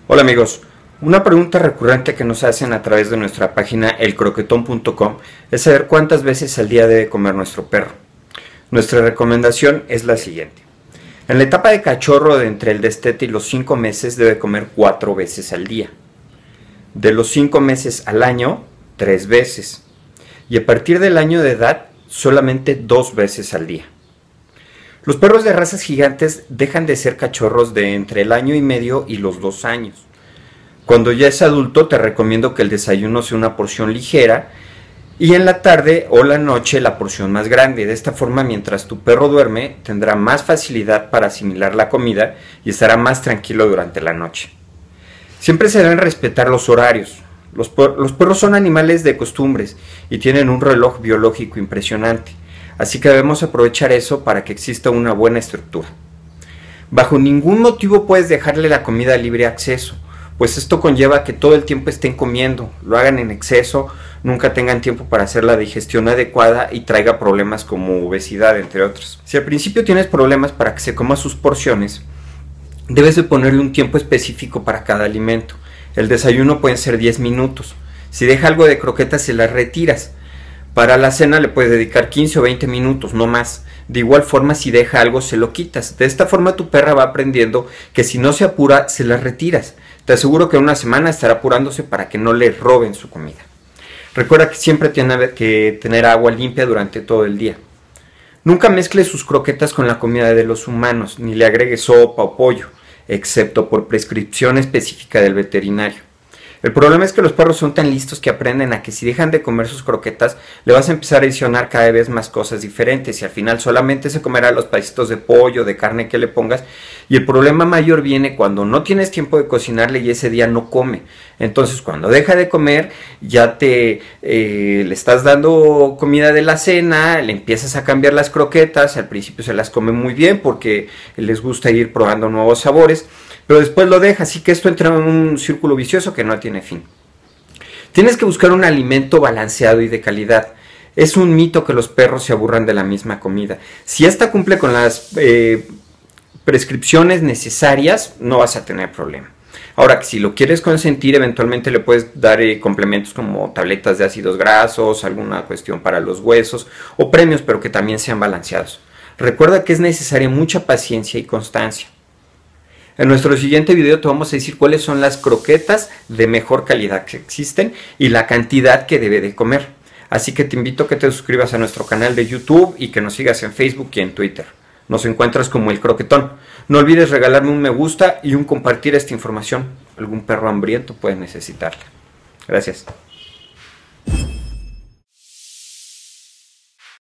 Hola amigos, una pregunta recurrente que nos hacen a través de nuestra página elcroquetón.com es saber cuántas veces al día debe comer nuestro perro. Nuestra recomendación es la siguiente. En la etapa de cachorro de entre el destete y los 5 meses debe comer 4 veces al día. De los 5 meses al año, 3 veces. Y a partir del año de edad, solamente 2 veces al día. Los perros de razas gigantes dejan de ser cachorros de entre el año y medio y los 2 años. Cuando ya es adulto te recomiendo que el desayuno sea una porción ligera y en la tarde o la noche la porción más grande. De esta forma, mientras tu perro duerme, tendrá más facilidad para asimilar la comida y estará más tranquilo durante la noche. Siempre se deben respetar los horarios. Los perros son animales de costumbres y tienen un reloj biológico impresionante. Así que debemos aprovechar eso para que exista una buena estructura. Bajo ningún motivo puedes dejarle la comida a libre acceso, pues esto conlleva que todo el tiempo estén comiendo, lo hagan en exceso, nunca tengan tiempo para hacer la digestión adecuada y traiga problemas como obesidad, entre otros. Si al principio tienes problemas para que se coma sus porciones, debes de ponerle un tiempo específico para cada alimento. El desayuno pueden ser 10 minutos. Si deja algo de croquetas, se las retiras. Para la cena le puedes dedicar 15 o 20 minutos, no más. De igual forma, si deja algo, se lo quitas. De esta forma tu perra va aprendiendo que si no se apura, se las retiras. Te aseguro que en una semana estará apurándose para que no le roben su comida. Recuerda que siempre tiene que tener agua limpia durante todo el día. Nunca mezcle sus croquetas con la comida de los humanos, ni le agregue sopa o pollo, excepto por prescripción específica del veterinario. El problema es que los perros son tan listos que aprenden a que si dejan de comer sus croquetas, le vas a empezar a adicionar cada vez más cosas diferentes y al final solamente se comerá los pedacitos de pollo, de carne que le pongas. Y el problema mayor viene cuando no tienes tiempo de cocinarle y ese día no come. Entonces cuando deja de comer, ya le estás dando comida de la cena, le empiezas a cambiar las croquetas, al principio se las come muy bien porque les gusta ir probando nuevos sabores, pero después lo deja, así que esto entra en un círculo vicioso que no tiene fin. Tienes que buscar un alimento balanceado y de calidad. Es un mito que los perros se aburran de la misma comida. Si esta cumple con las prescripciones necesarias, no vas a tener problema. Ahora, que si lo quieres consentir, eventualmente le puedes dar complementos como tabletas de ácidos grasos, alguna cuestión para los huesos o premios, pero que también sean balanceados. Recuerda que es necesaria mucha paciencia y constancia. En nuestro siguiente video te vamos a decir cuáles son las croquetas de mejor calidad que existen y la cantidad que debe de comer. Así que te invito a que te suscribas a nuestro canal de YouTube y que nos sigas en Facebook y en Twitter. Nos encuentras como El Croquetón. No olvides regalarme un me gusta y un compartir esta información. Algún perro hambriento puede necesitarla. Gracias.